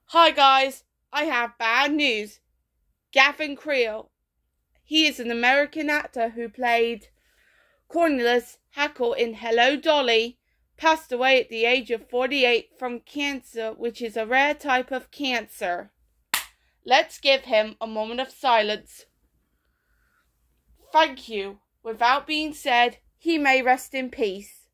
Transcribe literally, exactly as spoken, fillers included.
Hi guys, I have bad news. Gavin Creel, he is an American actor who played Cornelius Hackle in Hello Dolly, passed away at the age of forty-eight from cancer, which is a rare type of cancer. Let's give him a moment of silence. Thank you. Without being said, he may rest in peace.